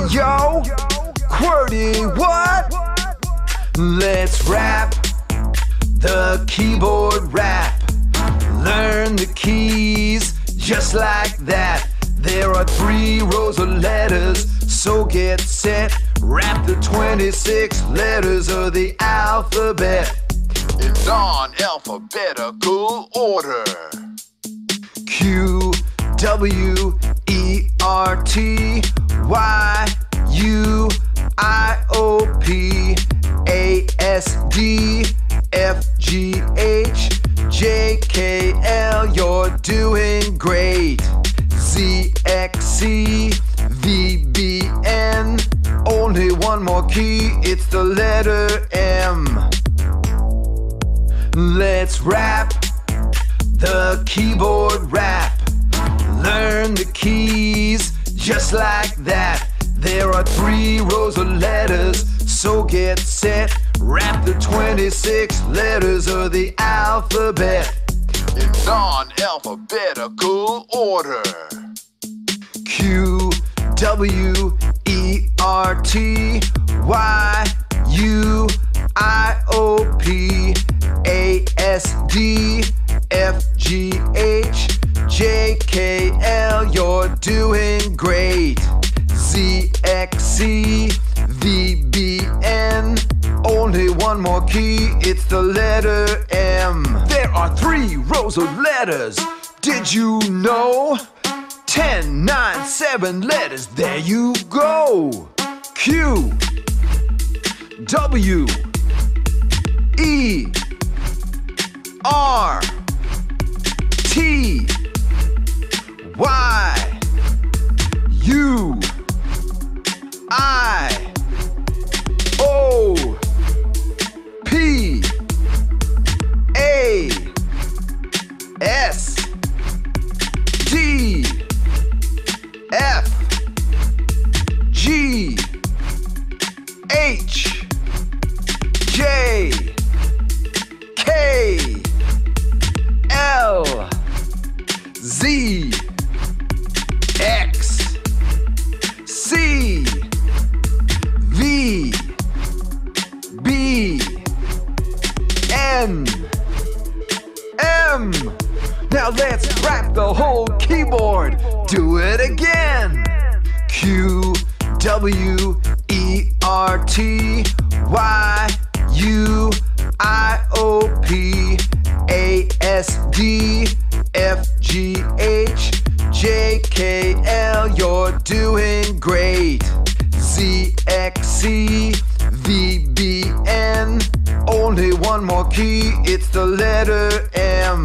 yo, QWERTY, what? Let's rap the keyboard rap. Learn the keys just like that. There are 3 rows of letters, so get set. Rap the 26 letters of the alphabet in non-alphabetical order. Q, W, E, R, T, Y, U, I, O, P, A, S, D, F, G, H, J, K, L, you're doing great. Z, X, C, V, B, N, only one more key, it's the letter M. Let's rap the keyboard rap. Learn the keys just like that. There are 3 rows of letters, so get set. Rap the 26 letters of the alphabet in non-alphabetical order. Q, W, E, R, T, Y, U, I, O, P, A, S, D, F, G, H, J, K, L, you're doing great. Z, X, C, V, B, N, only one more key, it's the letter M. There are 3 rows of letters, did you know? 10, 9, 7 letters, there you go. Q, W, E, R, T, Y, U, I, O, P, A, S, D, F, G, H, J, K, L, Z, X, C, V, B, N, M. Now let's rap the whole keyboard. Do it again. Q, W, E, R, T, Y, U, I, O, P, A, S, D, F, G, H, J, K, L, you're doing great. Z, X, C, V, B, N, only one more key, it's the letter M.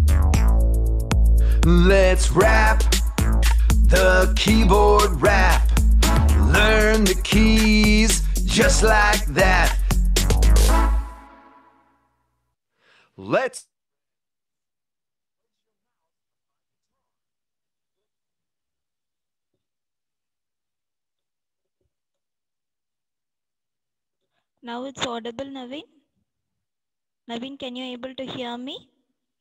Let's rap the keyboard rap. Learn the keys just like that. Let's Now it's audible, Naveen. Naveen, can you able to hear me?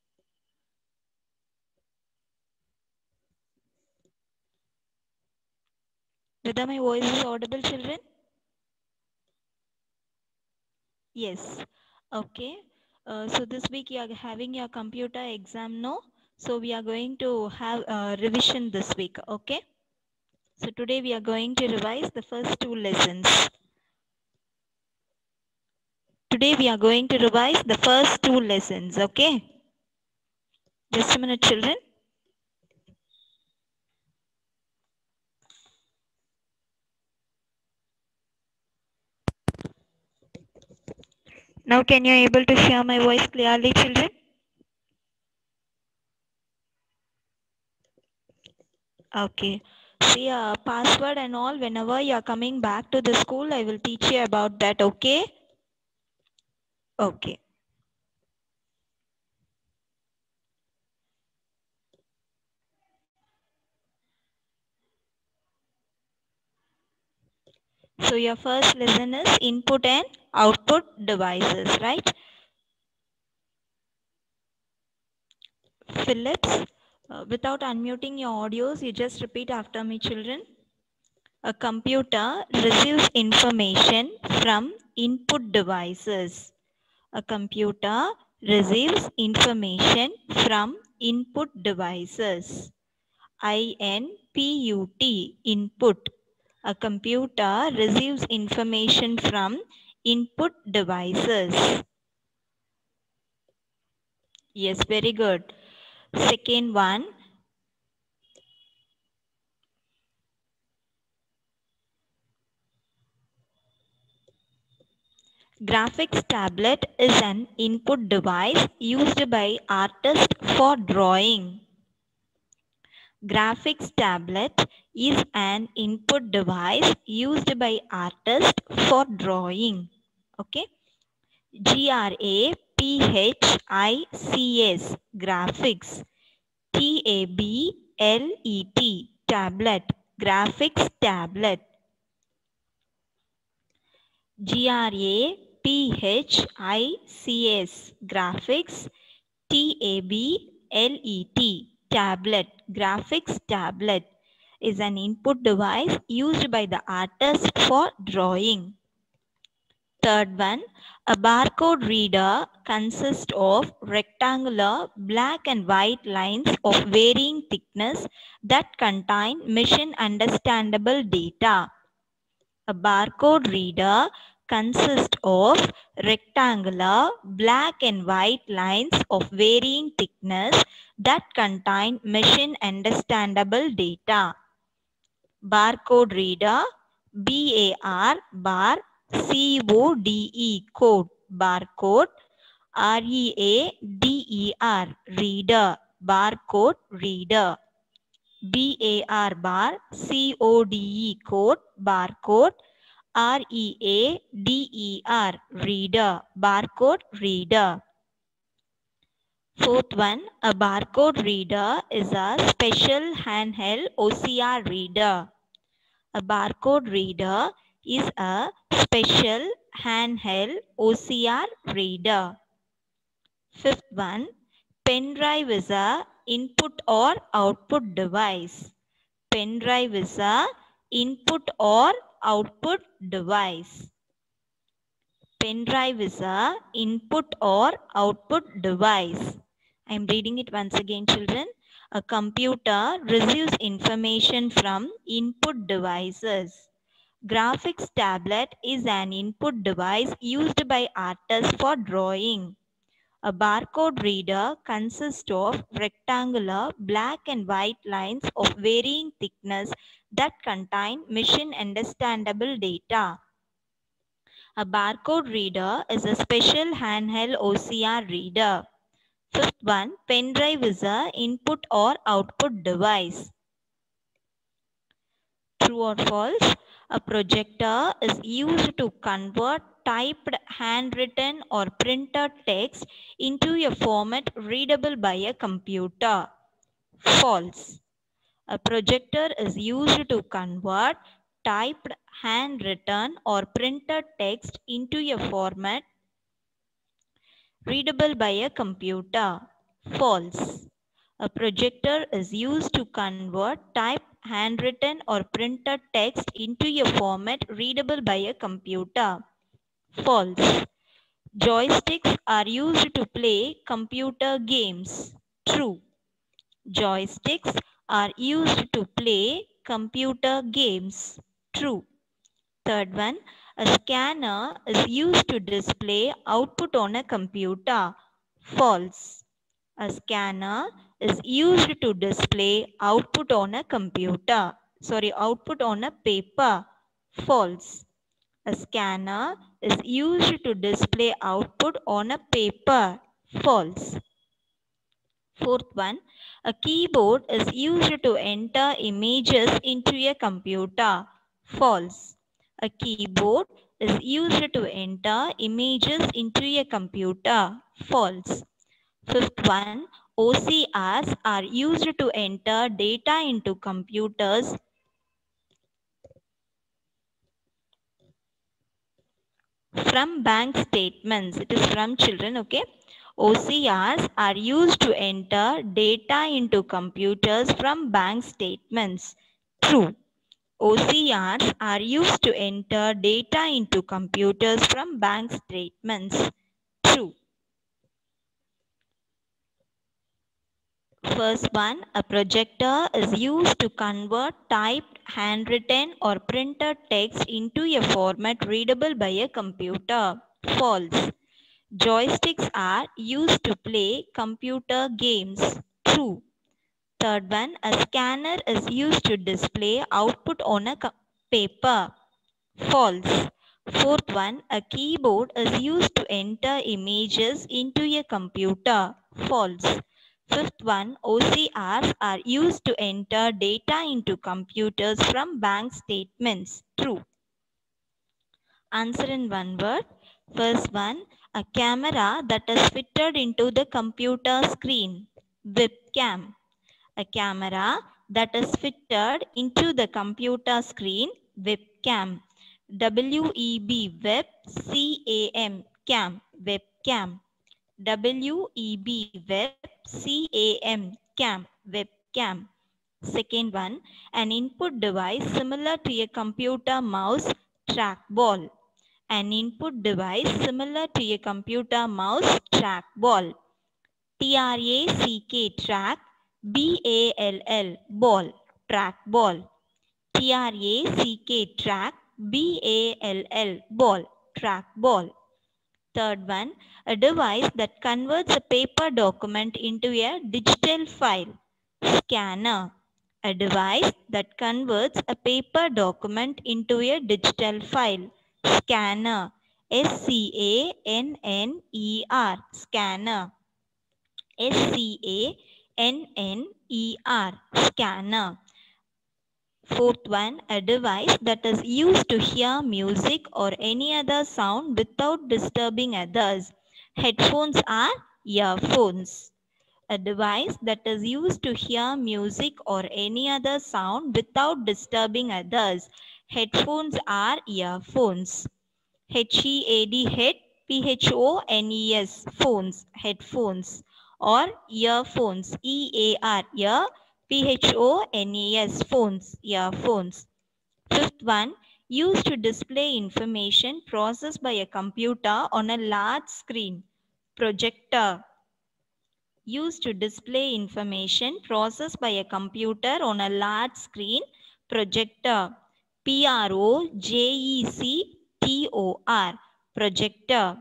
Whether my voice is audible, children? Yes. Okay. So this week you are having your computer exam, no? So we are going to have a revision this week, okay? So today we are going to revise the first 2 lessons. Today we are going to revise the first 2 lessons, okay? Just a minute, children. Now can you able to hear my voice clearly, children? Okay. See, password and all, whenever you are coming back to the school, I will teach you about that, okay? Okay. So your first lesson is input and output devices, right? Phillips, without unmuting your audios, you just repeat after me, children. A computer receives information from input devices. A computer receives information from input devices. INPUT, input. A computer receives information from input devices. Yes, very good. Second one. Graphics tablet is an input device used by artists for drawing. Graphics tablet is an input device used by artists for drawing. Okay. GRAPHICS, graphics. TABLET, tablet, graphics tablet. GRAPHICS, graphics. TABLET, tablet, graphics tablet is an input device used by the artist for drawing. Third one, a barcode reader consists of rectangular black and white lines of varying thickness that contain machine understandable data. A barcode reader consists of rectangular black and white lines of varying thickness that contain machine understandable data. Barcode reader, BAR, bar, CODE, code, barcode. READER, reader, barcode reader. BAR, bar, CODE, code, barcode. READER, reader, barcode reader. Fourth one, a barcode reader is a special handheld OCR reader. A barcode reader is a special handheld OCR reader. Fifth one, pen drive is a input or output device. Pen drive is a input or output device. Pen drive is a input or output device. I am reading it once again, children. A computer receives information from input devices. Graphics tablet is an input device used by artists for drawing. A barcode reader consists of rectangular black and white lines of varying thickness that contain machine understandable data. A barcode reader is a special handheld OCR reader. Fifth one, pen drive is a input or output device. True or false? A projector is used to convert typed, handwritten or printed text into a format readable by a computer. False. A projector is used to convert typed, handwritten or printed text into a format readable by a computer. False. A projector is used to convert typed, handwritten or printed text into a format readable by a computer. False. Joysticks are used to play computer games. True. Joysticks are used to play computer games. True. Third one, a scanner is used to display output on a computer. False. A scanner is used to display output on a computer. Output on a paper. False. A scanner is used to display output on a paper. False. Fourth one, a keyboard is used to enter images into a computer. False. A keyboard is used to enter images into a computer. False. Fifth one, OCRs are used to enter data into computers from bank statements. It is from children, okay? OCRs are used to enter data into computers from bank statements. True. OCRs are used to enter data into computers from bank statements. True. First one, a projector is used to convert typed, handwritten or printed text into a format readable by a computer. False. Joysticks are used to play computer games. True. Third one, a scanner is used to display output on a paper. False. Fourth one, a keyboard is used to enter images into a computer. False. Fifth one, OCRs are used to enter data into computers from bank statements. True. Answer in one word. First one, a camera that is fitted into the computer screen. Webcam. A camera that is fitted into the computer screen. Webcam. WEB, web, CAM, cam, webcam. WEB, web, CAM, cam, webcam. Second one, an input device similar to a computer mouse, trackball. An input device similar to a computer mouse, trackball. TRACK, track, BALL, ball, trackball. TRACK, track, BALL, ball, trackball. Third one, a device that converts a paper document into a digital file. Scanner. A device that converts a paper document into a digital file. Scanner. SCANNER. Scanner. SCANNER. Scanner. Fourth one, a device that is used to hear music or any other sound without disturbing others. Headphones are earphones. A device that is used to hear music or any other sound without disturbing others. Headphones are earphones. HEAD, head, PHONES, phones, headphones. Or earphones, EAR, ear, PHONES, phones, earphones. Fifth one, used to display information processed by a computer on a large screen. Projector. Used to display information processed by a computer on a large screen. Projector. PROJECTOR. Projector.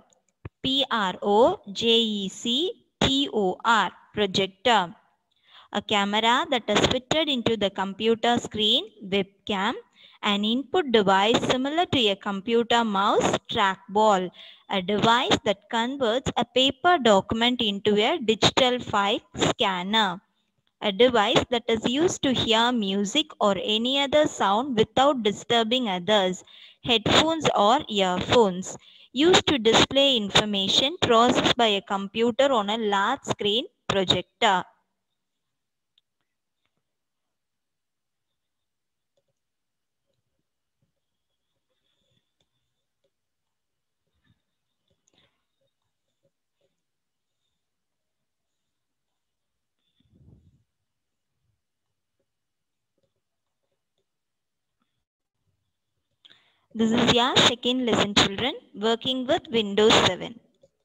PROJECTOR. Projector. A camera that is fitted into the computer screen, webcam. An input device similar to a computer mouse, trackball. A device that converts a paper document into a digital file, scanner. A device that is used to hear music or any other sound without disturbing others. Headphones or earphones. Used to display information processed by a computer on a large screen, projector. This is your second lesson, children, working with Windows 7.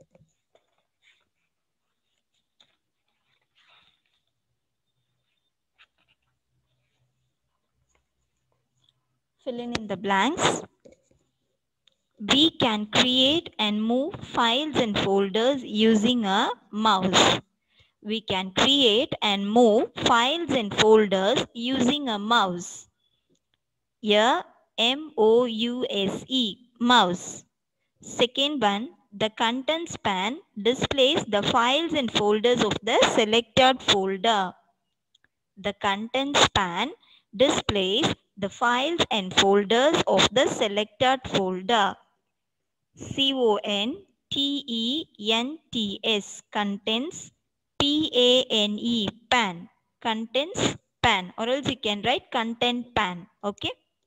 Fill in the blanks. We can create and move files and folders using a mouse. We can create and move files and folders using a mouse. A M-O-U-S-E, mouse. Second one, the contents pane displays the files and folders of the selected folder. The contents pane displays the files and folders of the selected folder. CONTENTS, contents, PANE, pan, contents pan, or else you can write content pan. Okay.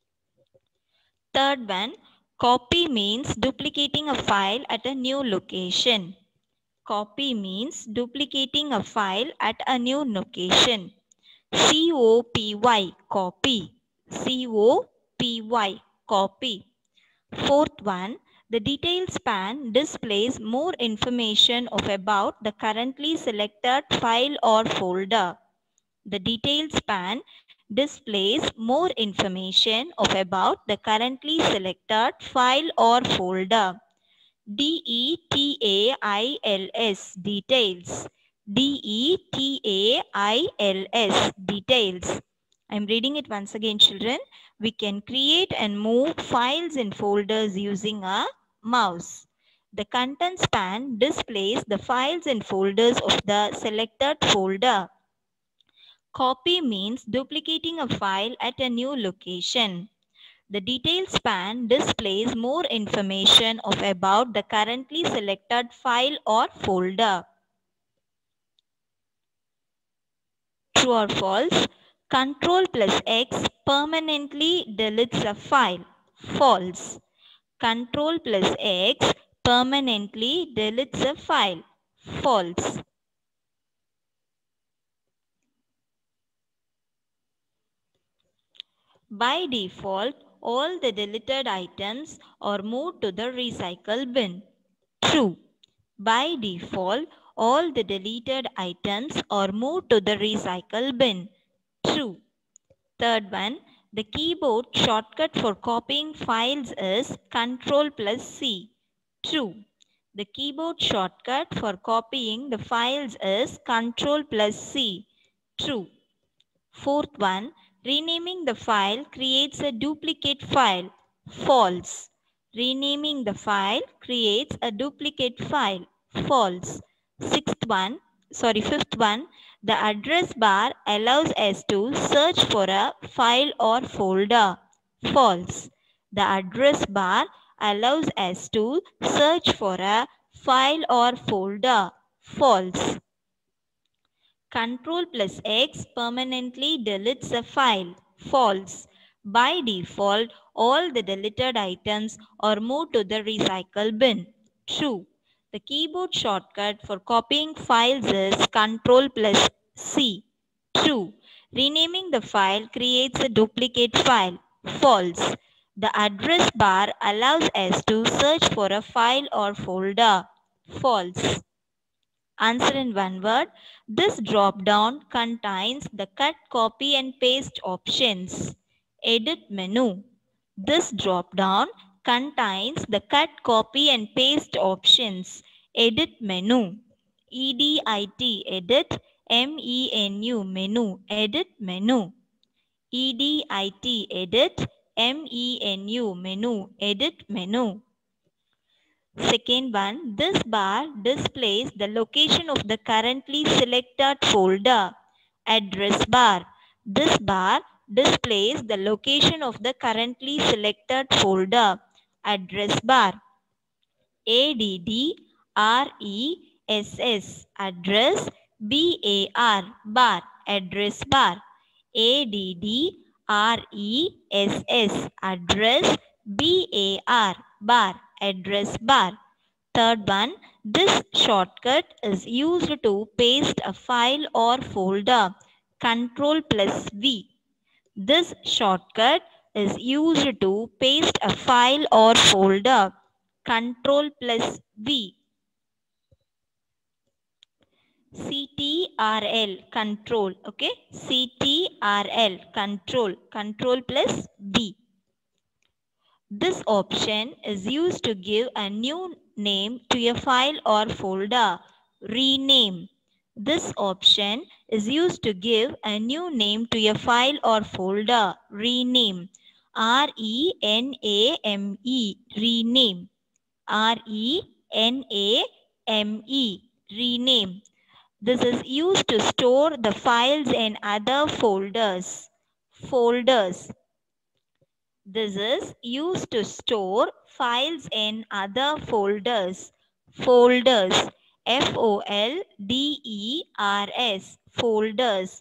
Third one, copy means duplicating a file at a new location. Copy means duplicating a file at a new location. COPY, copy. COPY, P-Y, copy. Fourth one, the details pane displays more information of about the currently selected file or folder. The details pane displays more information of about the currently selected file or folder. DETAILS, details. DETAILS, details. I'm reading it once again, children. We can create and move files and folders using a mouse. The contents pane displays the files and folders of the selected folder. Copy means duplicating a file at a new location. The details pane displays more information of about the currently selected file or folder. True or false? Ctrl plus X permanently deletes a file. False. Ctrl plus X permanently deletes a file. False. By default, all the deleted items are moved to the recycle bin. True. By default, all the deleted items are moved to the recycle bin. True. Third one, the keyboard shortcut for copying files is Ctrl plus C. True. The keyboard shortcut for copying the files is Ctrl plus C. True. Fourth one, renaming the file creates a duplicate file. False. Renaming the file creates a duplicate file. False. Fifth one, the address bar allows us to search for a file or folder. False. The address bar allows us to search for a file or folder. False. Ctrl plus X permanently deletes a file. False. By default, all the deleted items are moved to the recycle bin. True. The keyboard shortcut for copying files is Ctrl plus C. True. Renaming the file creates a duplicate file. False. The address bar allows us to search for a file or folder. False. Answer in one word. This drop-down contains the cut, copy and paste options. Edit menu. This drop-down contains the cut, copy and paste options. Edit menu. EDIT, edit. MENU, menu. Edit menu. EDIT, edit. MENU, menu. Edit menu. Second one, this bar displays the location of the currently selected folder. Address bar. This bar displays the location of the currently selected folder. Address bar. ADDRESS. Address. BAR. Bar. Address bar. ADDRESS. Address. BAR. Bar. Address bar. Third one, this shortcut is used to paste a file or folder. Ctrl plus V. This shortcut is used to paste a file or folder. Ctrl plus V. CTRL, control. Okay. CTRL, control. Control plus V. This option is used to give a new name to a file or folder. Rename. This option is used to give a new name to a file or folder. Rename. RENAME. Rename. RENAME. Rename. This is used to store the files and other folders. Folders. This is used to store files and other folders. Folders. FOLDERS. Folders.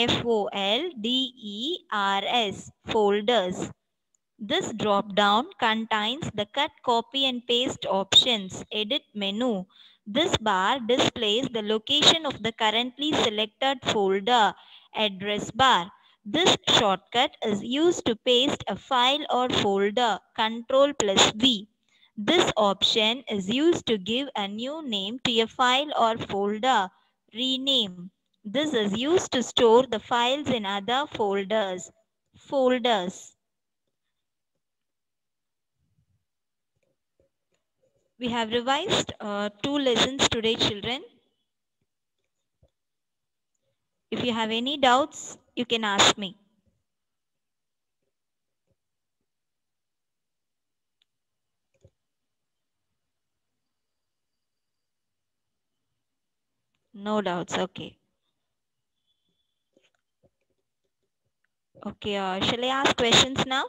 FOLDERS. Folders. This drop-down contains the cut, copy and paste options. Edit menu. This bar displays the location of the currently selected folder. Address bar. This shortcut is used to paste a file or folder, Ctrl+V. This option is used to give a new name to a file or folder, rename. This is used to store the files in other folders. We have revised 2 lessons today, children. If you have any doubts, you can ask me. No doubts, okay. Okay, shall I ask questions now?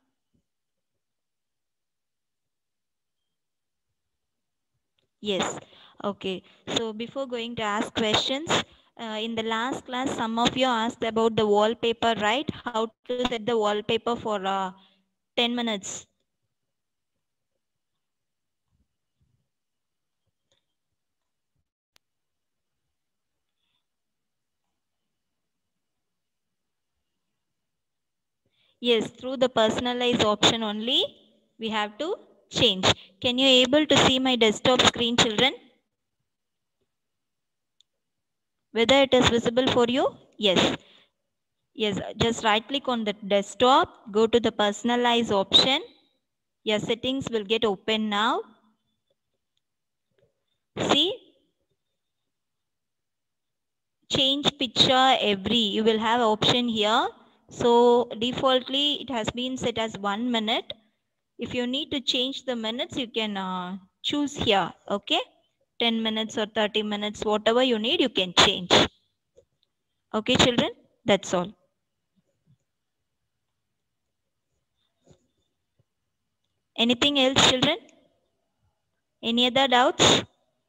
Yes, okay. So before going to ask questions, in the last class, some of you asked about the wallpaper, right? How to set the wallpaper for 10 minutes. Yes, through the personalize option only, we have to change. Can you able to see my desktop screen, children? Whether it is visible for you? Yes. Yes, just right click on the desktop, go to the personalize option. Your settings will get open now. See? Change picture every. You will have option here. So defaultly it has been set as 1 minute. If you need to change the minutes, you can choose here. Okay? 10 minutes or 30 minutes, whatever you need, you can change. Okay, children? That's all. Anything else, children? Any other doubts?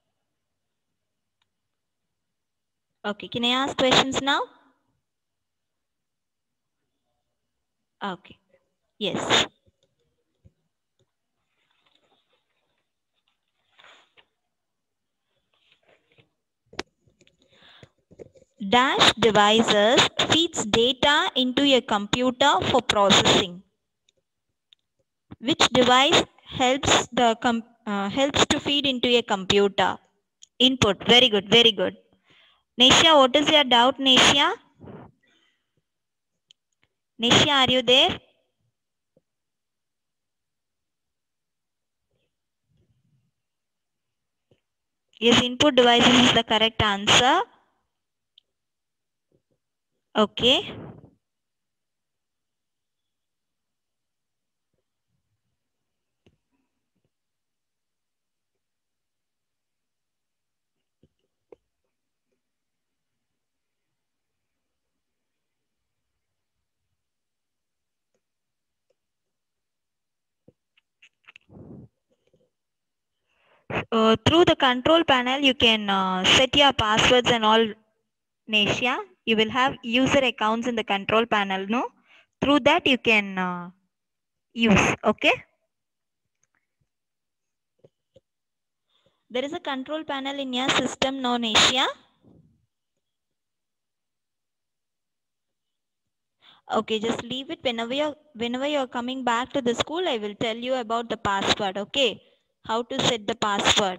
Okay, can I ask questions now? Okay. Yes. Dash devices feeds data into a computer for processing. Which device helps to feed into a computer? Input. Very good. Very good. Nesha, what is your doubt, Nesha? Nesha, are you there? Yes, input devices is the correct answer. Okay. Through the control panel, you can set your passwords and all, Nesha. You will have user accounts in the control panel, no? Through that, you can use, okay? There is a control panel in your system, no, Nesha? Okay, just leave it. Whenever you're coming back to the school, I will tell you about the password, okay? How to set the password.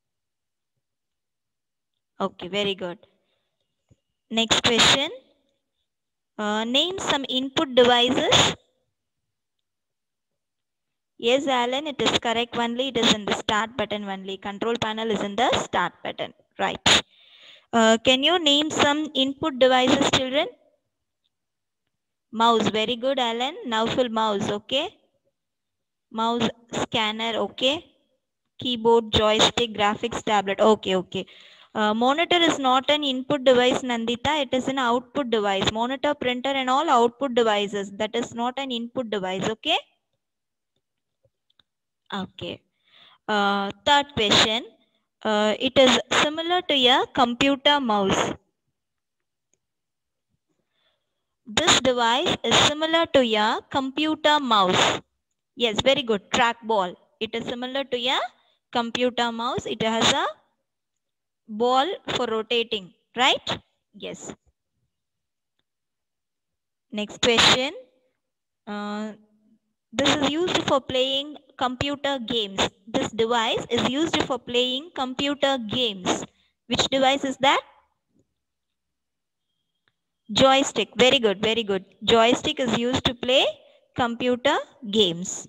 Okay, very good. Next question. Name some input devices. Yes, Alan, it is correct only. It is in the start button only. Control panel is in the start button. Right. Can you name some input devices, children? Mouse. Very good, Alan. Now full mouse. Okay. Mouse, scanner. Okay. Keyboard, joystick, graphics tablet. Okay, okay. Monitor is not an input device, Nandita. It is an output device. Monitor, printer and all output devices. That is not an input device. Okay. Okay. Third question. It is similar to a computer mouse. This device is similar to a computer mouse. Yes, very good. Trackball. It is similar to a computer mouse. It has a ball for rotating, right? Yes. Next question. This is used for playing computer games. This device is used for playing computer games. Which device is that? Joystick. Very good, very good. Joystick is used to play computer games.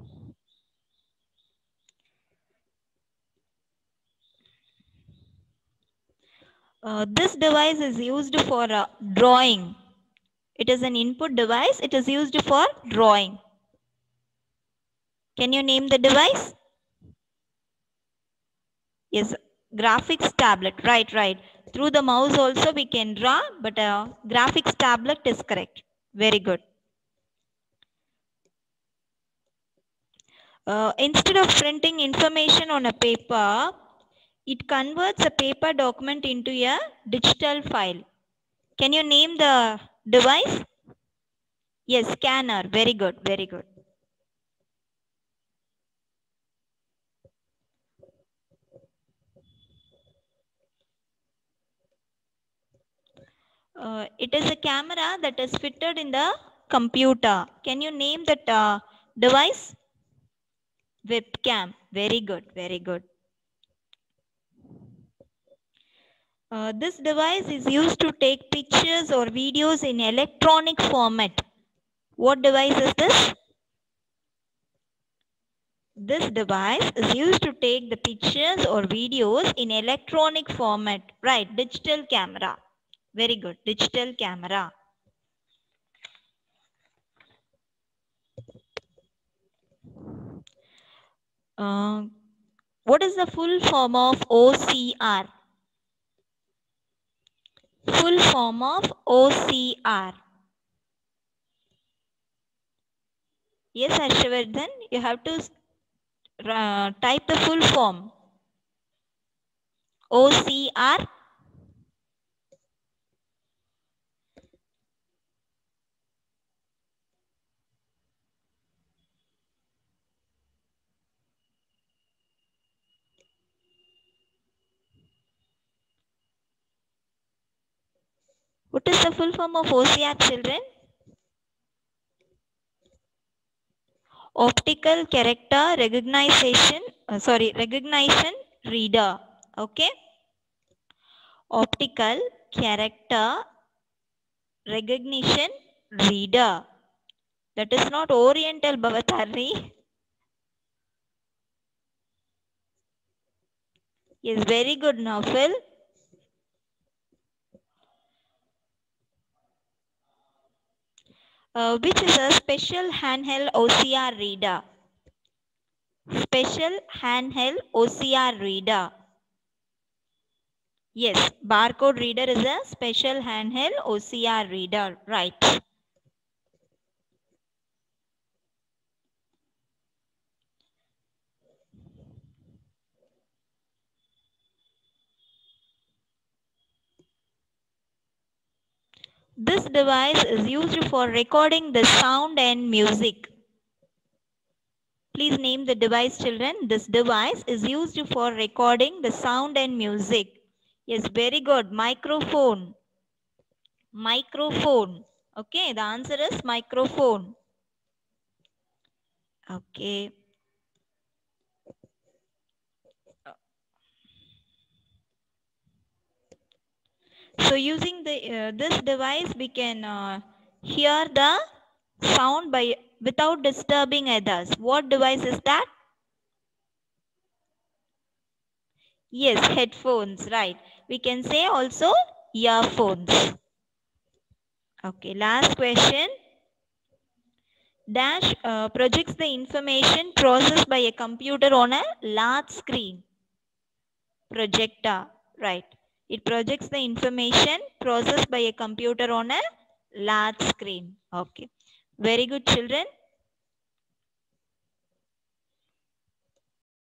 This device is used for drawing. It is an input device. It is used for drawing. Can you name the device? Yes, graphics tablet. Right, right. Through the mouse also we can draw, but graphics tablet is correct. Very good. Instead of printing information on a paper, it converts a paper document into a digital file. Can you name the device? Yes, scanner. Very good, very good. It is a camera that is fitted in the computer. Can you name that device? Webcam. Very good, very good. This device is used to take pictures or videos in electronic format. What device is this? This device is used to take the pictures or videos in electronic format. Right, digital camera. Very good, digital camera. What is the full form of OCR? Full form of OCR. Yes, Harshvardhan, you have to type the full form. OCR. What is the full form of OCR, children? Optical character recognition reader. Okay. Optical character recognition reader. That is not Oriental, Bhavatari. Yes, very good, Naufal. Which is a special handheld OCR reader? Special handheld OCR reader. Yes, barcode reader is a special handheld OCR reader. Right. This device is used for recording the sound and music. Please name the device, children. This device is used for recording the sound and music. Yes, very good. Microphone. Microphone. Okay, the answer is microphone. Okay. So using this device, we can hear the sound without disturbing others. What device is that? Yes, headphones, right. We can say also earphones. Okay, last question. Dash projects the information processed by a computer on a large screen. Projector, right. It projects the information processed by a computer on a large screen. Okay. Very good, children.